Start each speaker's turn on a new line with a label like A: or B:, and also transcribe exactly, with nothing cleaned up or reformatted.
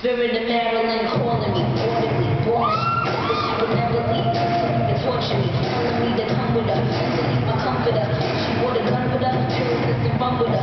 A: Spirit of Maryland calling me, audibly, boring. But she would never leave, continue to torture me, telling me to come with her, to leave my comforter. She brought a gun with her, pills and fun with her.